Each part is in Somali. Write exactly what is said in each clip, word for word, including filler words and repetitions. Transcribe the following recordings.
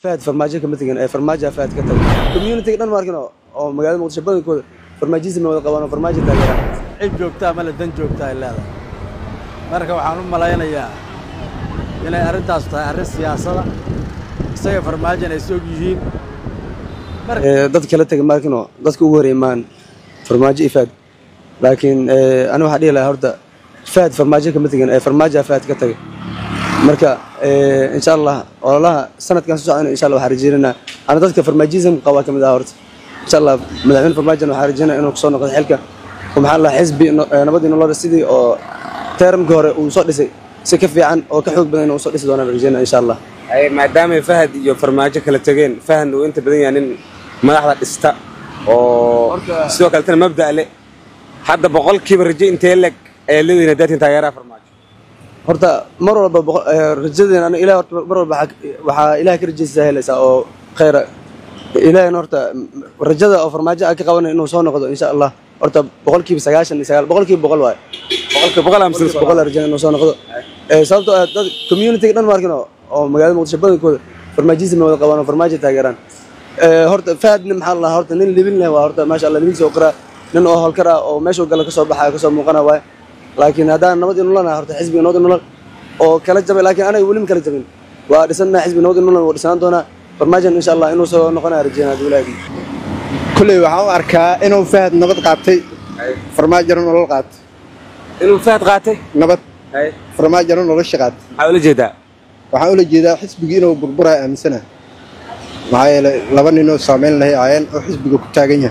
فهد فرماجة كمثلا فرماجة فهد كتب كوميونتي دhan markino oo magaalada Muqdisho badankooda farmaajism wada qabaan farmaajo taageera cid joogta ama la dan joogta ay leedahay marka waxaan u malaynayaa inay arintaas tahay arrin siyaasada isaga farmaajana ay soo yihiin marka dad kala tagay markino dadku ugu horeeymaan farmaajo ifad laakiin ana waxa dhihi lahaa horta fahad farmaajo kamithlan farmaajo fahad ka tagay marka insha Allah walaalaha sanadkan soo socda insha Allah waxa rajeynaa ana dadka farmaajism qaba kamid ah horta insha Allah madaxweynaha farmaajo waxa rajeynaa inuu soo noqdo xilka ومحل الله حزبي نبضي إنه الله رسيدي أو ترم جهر وصل لسه سكفي عن أو كحوك بدنا وصل لسه دونا رجينا إن شاء الله. أي ما دام فهد يو فرماجة كلا تجين فهد وأنت بدين يعني ما راح تستاء أو سوى كلتنا مبدأ له حتى بقول كبر رجي أنت لك اللي ندات أنت يا فرماجة. هرتا مرة بقول رجينا أنا إله مرة بحك بح إله كرجي سهل أو خير إله نورتا رجدا أو فرماجة أكيد قونا إنه صون قدو إن شاء الله. horta boqolkiiba sagaashan iyo sagaal boqolkiiba boqol waay boqolkiiba boqol amsan boqol arjana noo soo noqdo ee sababtoo ah dad community dhan markino oo magaalada Muqdisho badankooda farmaajism wada qabaan farmaajo taageeraan ee horta faadna maxaa la horta nin libin leh waa horta maasha Allah nin soo qira nin oo hol kara oo meesha gal ka soo baxay ka soo muuqana waay laakiin hadaan nabad in lana horta xisbiga nabad in lana oo kala jabay laakiin anaga wali kala jabin waa dhisana xisbiga nabad in lana waa dhisan doona farmaajo insha Allah inuu soo noqonayo arjana dawladii كله وحاو أركا إنه فهد نبض قاتي فرماجر نول قات إنه فهد قاتي نبض فرماجر نول الشقات حاول جدا وحاول جدا حسب جينه بربرة أم سنة معايا لبني إنه سامين له عين أو حسب جو كتاجينه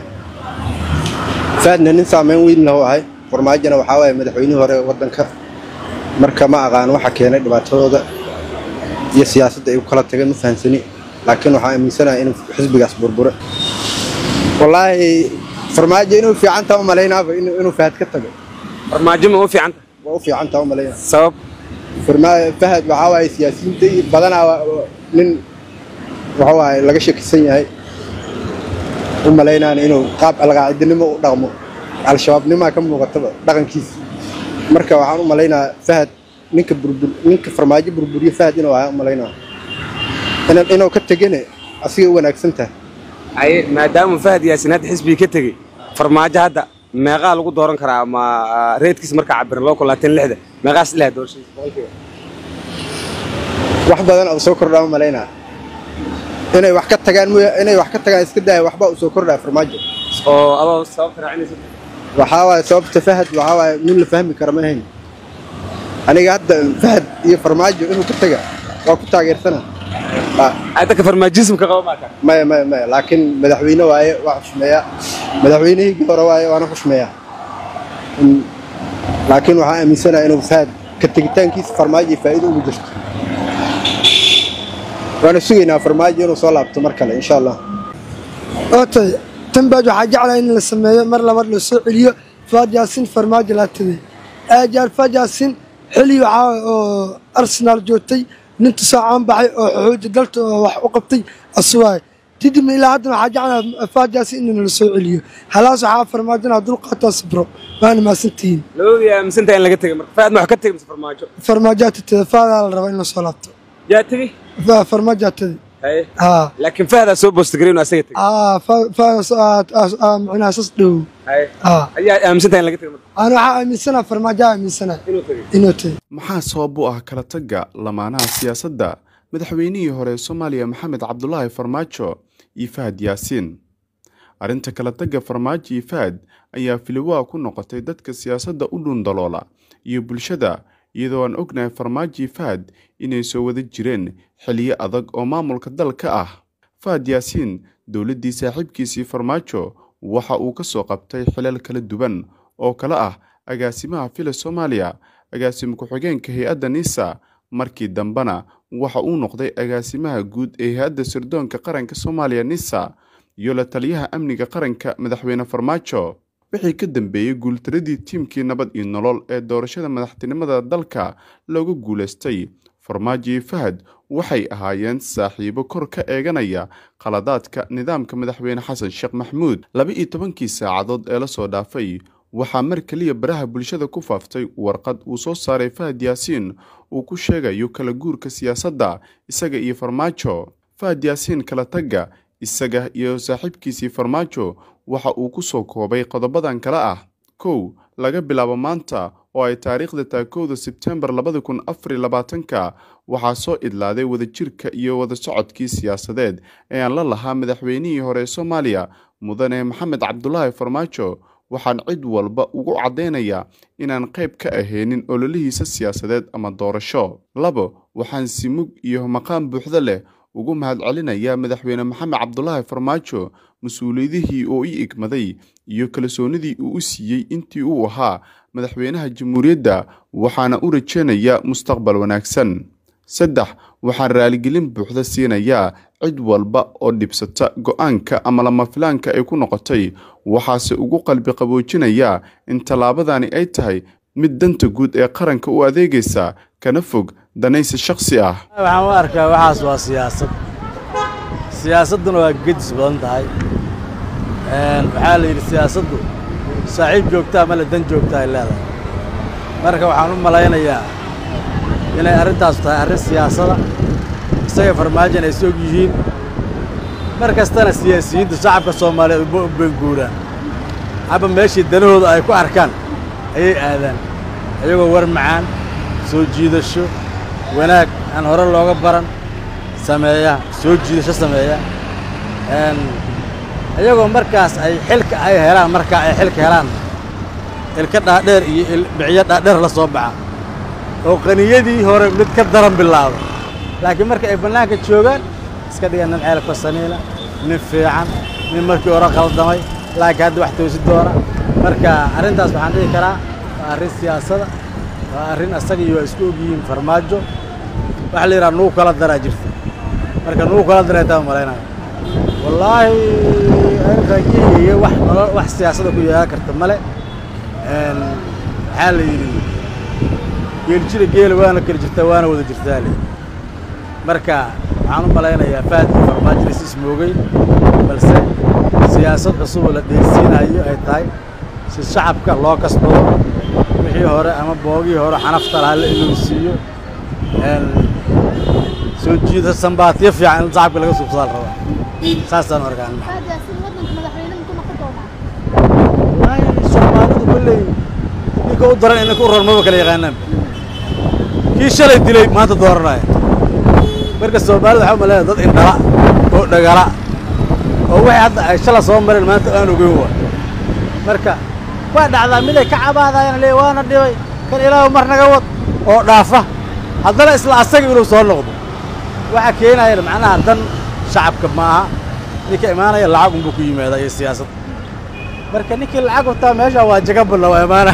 فهد نن سامين وين له عين فرماجر وحاول مدحوينه هو وردنك مركب ما أغان وحكينا دبعته هذا يسياسة يقولها تجين مفهمسني لكن وحاول من سنة إنه حسب جاس بربرة والله فرماجة إنه في عنته وملاينا إنه إنه فهد كتبه فرماجة ما هو في عنته هو في عنته وملاينا سبب فرما فهد وحواي سياسيين تي بدنا من وحواي لقى شيء كسيني هاي وملاينا إنه قاب القاعد نما رغمه على الشباب نما كم مكتبه دقن كيس مركب وحنا وملاينا فهد منك بربر منك فرماجة بربرية فهد إنه وملاينا أنا إنه كتجني أصير وأنا أكسنته أي ما دام فهد يا سناد حسبي كتجي فرماجة هذا ما قال لقوا دورن كرا ما ريت كيس مركع عبر الله كلها تنلحده ما قاس له دور شيء واحد بدن أو سكر رام ملاينا إنه وحكت تجان إنه وحكت تجان إسكده وحبا وسكر له فرماجة أو الله سبب كرعني وحاول سبب تفهد وحاول من اللي فهم كرمهين أنا قاعد فهد يفرماجة إنه كتجا وكنت غير سنة هذا كفرماجيزم كقوم معك ما ما ما لكن مدحوينه واي وحش ميا مدحوينه يجبر واي وأنا حش ميا لكن وحنا من سنة إنه فهد كتجتان كيس فرماجي فائدة وجشت وأنا سوينا فرماجي إنه صلاة تمركله إن شاء الله. أوتي تنبأ حاجة على إن السماء مرة مرة السعودية فهد ياسين فرماجي لا تدي أجل فهد ياسين حلي أرسنال جوتي ننت ساعة بحي حوج قلت وقبتي السواي تدي من إلى هذا حاجة على فاجأ سين السعودية هلا صحاب فرماجنا دول قطع صبروا وأنا ما سنتين لو يا مسنتين اللي قلت فهد ما حكيت مس فرماجو فرماجات فهذا الروين صلاته جاتني فرماجات أي آه لكن فهد أسوب بوستجرين وأسيتك آه ف ف معناها أساس دو أي آه يا مسنتين اللي قلت أنا من سنة فرماجة من سنة إنه تي maxaa sabab u ah kala tagga lamaanaha siyaasadda madaxweynihii hore Soomaaliya Maxamed Cabdullaahi Farmaajo iyo Fahad Yaasiin arinta kala tagga Farmaajo iyo Fahad ayaa filwaa ku noqotay dadka siyaasadda u dhundaloola iyo bulshada iyadoo aan ognahay Farmaajo iyo Fahad inay soo wada jireen xilliyo adag oo maamulka dalka ah Fahad Yaasiin dawladdii saaxiibkiisii Farmaajo waxa uu ka soo qabtay xilal kala duwan oo kala ah agaasimaha fila Soomaaliya agaasimo ku-xigeenka hay'adda NISA markii dambana waxa uu noqday agaasimaha guud ee hay'adda sirdoonka qaranka Soomaaliya NISA iyo la taliyaha amniga qaranka madaxweyne Farmaajo wixii ka dambeeyay guultaradii tiimkii nabad iyo nolol ee doorashada madaxtinimada dalka loogu guuleystay Farmaajo iyo Fahad waxay ahaayeen saaxiibo kor ka eeganaya qaladaadka nidaamka madaxweyne Xasan Sheekh Maxamuud laba iyo tobankii saacadood ee la soo dhaafay waxaa mar kaliya baraha bulshada ku faaftay warqad uu soo saaray Fahad Yaasiin uu ku sheegayo kala guurka siyaasadda isaga iyo Farmaajo Fahad Yaasiin kala tagga isaga iyo saaxiibkiisii Farmaajo waxa uu ku soo koobay qodobadan kala ah kow laga bilaabo maanta oo ay taariikhda taakowda Sebtembar labada kun afar iyo labaatanka waxaa soo idlaaday wadajirka iyo wada socodkii siyaasadeed ee aan la lahaa madaxweynihii hore Soomaaliya mudane Maxamed Cabdullaahi Farmaajo waxaan cid walba ugu cadeynayaa inaan qayb ka aheenin ololihiisa siyaasadeed ama doorasho. labo waxaan si mug iyo maqaan buuxda leh ugu mahadcelinayaa madaxweyne Maxamed Cabdullaahi Farmaajo mas'uuliyadihii uu i igmaday iyo kalsoonidii uu u siiyay intii uu ahaa madaxweynaha jamhuuriyadda waxaana u rajeynayaa mustaqbal wanaagsan. saddex waxaan raaligelin buuxda siinayaa cid walba oo dhibsata go'aanka ama lama filaanka ay ku noqotay waxaase ugu qalbi qaboojinayaa in tallaabadani ay tahay mid danta guud ee qaranka u adeegaysa kana fog danaysi shakhsi ah. waxaan u arkaa waxaas waa siyaasad siyaasaduna waa gedis badan tahay waxaa la yidhi siyaasaddu saaxiib joogtaa ma le dan joogtaa ay leedahay marka waxaan u malaynayaa inay arrintaas tahay arrin siyaasada isaga Farmaajo ay soo yihiin mar kastana siyaasiyiinta shacabka Soomaaliyeed u benguuraan haba meeshii danahooda ay ku arkaan ayay aadaan ayagoo war macaan soo jiidasho wanaag aan hore looga baran sameeya soo jiidasho sameeya een ayagoo markaas ay xilka ay helaan marka ay xilka helaan ilka dhaadheer iyo biciya dhaadheer la soo baxa oo qaniyadii hore mid ka daran bilaabo laakiin marka ay banaanka joogaan iska dhigan ceel ka saniila nin fiican nin markii hore qaldamay laakiin hadda wax toosi doona marka arrintaas waxaan dhihi karaa waa arrin siyaasada waa arrin asaga iyo isku ogyihiin Farmaajo wax la yiraahdo nuu kala daraa jirta marka nuu kala daraa taa maleynaa wallaahi arrinkaagii wax wax siyaasada ku yeelan karta male een waxa la yiri geel jira geel waana kala jirtaa waana wada jirtaa marka waxaan u malaynayaa Fahad Farmaajo is moogay balse siyaasad cusub la deegsinayo ay tahay si shacabka loo kasbado wixii hore ama boogii hore xanafta lahaa la inuu siiyo een soo jiida sambaatiyo fiican in shacabka laga suuqsado raba saasaan arkaan Fahad Yaasiin wadanka madaxweynaha ku noqon doona waay Soomaalidu kulli ninka u daran inay ku rarmaba kala yaqaanaan kii shalay dilay maanta dooranaya marka Soomaalidu waxa malayn dad indhala oo dhagala oo waxay hadda ay shalay soo mareen maanta aan ogeyn waa marka waa dhacdaa mid ay ka cabaadayaan leey waana dhibay kan ilaahu mar naga wad oo dhaafa haddana isla asaga inuu soo noqdo waxa keenaya macnaha dan shacabka maaha ninka imaanaya lacag uu ku yimaada iyo siyaasad marka ninkii lacag wataa meesha waa jagabna waa imaana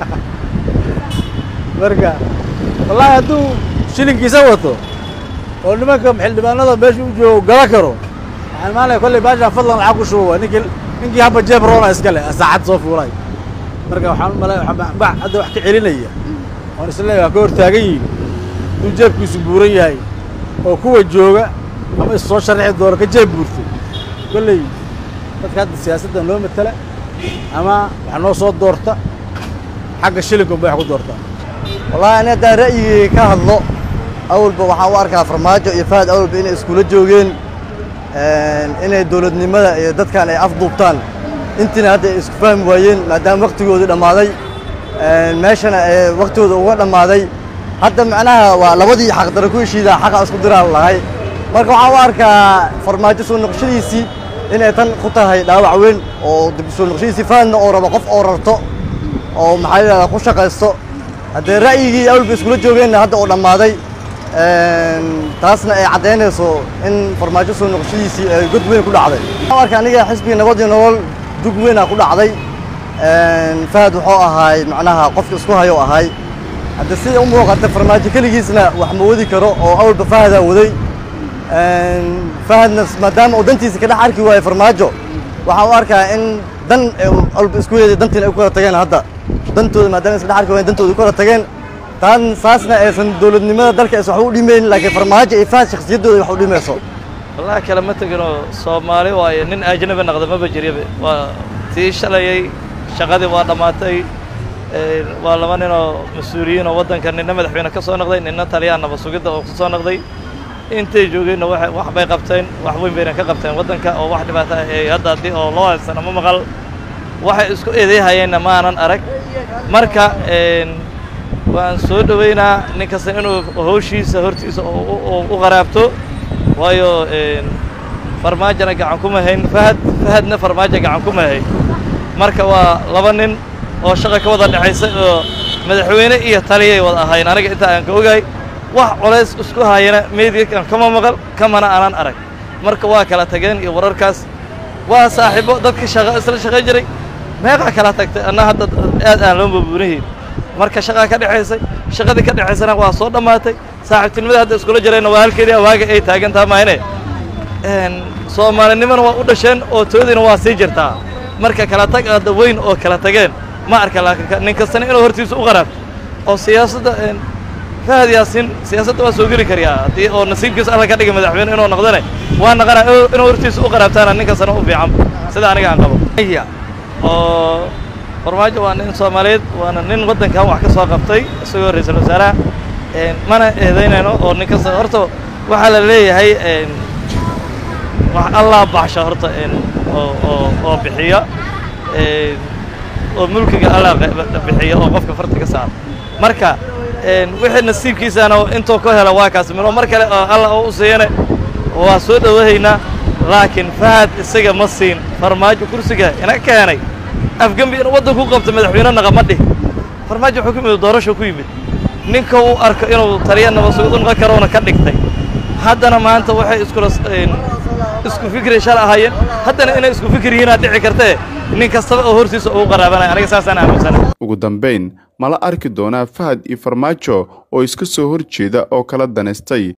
marka wallahi hadduu shilinkiisa wato oo nimanka xildhibaanada meesha u joogo gala karo waxaan maalay kolley baasha fadlan lacag ku shubo ninkii ninkii haba jeeb roona iska leh saacad soo fuulay marka waxaan malay wax hadda wax ka celinaya oo isla waa ka hortaagan yihiin inuu jeebkiisu buuran yahay oo kuwa jooga ama is soo sharaxi doona ka jeeb buurtay kolley dadka hadda siyaasadda loo matala ama wax noo soo doorta xagga shilinka bay wax ku doortaa wallahi ana da ra'yigii ka hadlo awalba waxaan u arkaa Farmaajo iyo Fahad awalba inay iskuula joogeen een inay dawladnimada iyo dadkan ay afduubtaan intina hadda isku fahmi waayeen maadaama waqtigoodu dhamaaday een meeshana ay waqtigoodu uga dhamaaday hadda macnaha waa labadii xaq daro ku heshiida xaq isku diraa lahay marka waxaan u arkaa Farmaajo soo noqoshadiisii inay tan ku tahay dhaawac weyn oo dib soo noqoshadiisii Fahadna oo rabo qof oo rarto oo maxay la ku shaqaysto hadda ra'yigii awalba iskula joogeen hadda oo dhamaaday een taasna ay cadeynayso in Farmaajo soo noqoshadiisii ay god weyn ku dhacday waxaan arkaa aniga xisbiga nabad iyo nolol dug weyn ku dhacday een Fahad wuxuu ahaay macnaha qofka isku hayo ahaay hadda si uu muuqata Farmaajo kaligiisna wax ma wadi karo oo awalba Fahad waday een Fahadna maadaama uu dantiisa ka dhax arki waayay Farmaajo waxaan u arkaa in dan awalba isku yeeday dantina ay ku kala tageen hadda dantooda maadaama isla dhax arki waayeen dantooda ku kala tageen tan saasna aysan dawladnimada dalka is wax u dhimeyn laakiin Farmaajo iyo Fahad shakhsiyadooda wax u dhimayso wallahi kala ma tagino Soomaali waaye nin ajnabi noqdo ma bajiribe waa tii shalayay shaqadii waa dhamaatay ee waa laba nin oo mas'uuliyiin oo wadanka ninna madaxweyne ka soo noqday ninna taliyaan nabad sugidda oo ku soo noqday intay joogeenna wax bay qabteen wax weyn bayna ka qabteen waddanka oo wax dhibaato ah ee hadda haddii oo loo haysana ma maqal waxay isku eedeehayeenna maanan arag marka waan soo dhaweynaa nin kasta inuu hawshiisa hortiisa u qaraabto waayo farmaajona gacan kuma hayn fahad fahadna farmaajo gacan kuma hayn marka waa laba nin oo shaqo ka wada dhaxaysa oo madaxweyne iyo taliyay wada ahayn aniga inta aan ka ogahay wax culays isku hayana meediga kama maqal kamana aanan arag marka waa kala tageen iyo wararkaas waa saaxiibo dadka shaqo isla shaqo jiray meeqa kala tagtay anna hadda aad aan loo buubuunahay marka shaqa ka dhaxaysay shaqadii ka dhaxaysana waa soo dhamaatay saaxiibtinimada hadda isku la jirayna waa halkeedii waaga ay taagan tahay maayne een Soomaalinimana waa u dhasheen oo toodina waa sii jirtaa marka kala tag aad weyn oo kala tageen ma arka laakiin nin kasta inuu hortiisa u qaraabto oo siyaasadda een Fahad Yaasin siyaasadda waa soo geli kariyaa hadii oo nasiibkiisa alla ka dhigay madaxweyne inuu noqdane waa naqana inuu hortiisa u qaraabtaana nin kasta u fiican sida aniga aan qabo oo farmaajo waa nin Soomaaliyeed waana nin waddanka wax ka soo qabtay isagoo ra'iisul wasaaraha een mana eedeynayno oo nin kasta horto waxa la leeyahay een wax Allah baxsha horta een oo oo oo bixiya een oo mulkiga Allah bixiya oo qofka farta ka saar marka een wixii nasiibkiisana inta ka hela waa kaas miro mar kale Allah oo u siiyana waa soo dhawaynaa laakiin Fahad isaga ma siin farmaajo kursiga ina keenay afgambi inuu waddanku qabto madaxweyne naqamadi farmaajo xukuumada doorasho ku yimid ninka uu arko inuu taliyana masuulun qakarona ka dhigtay haddana maanta waxay isku isku fikri shal ahayeen haddana inay isku fikriina dhici kartay nin kasta oo hortiisa uu qaraabanay aniga saasaan aaminsanahay ugu dambeyn mala arki doonaa Fahad iyo farmaajo oo iska soo horjeeda oo kala daneystay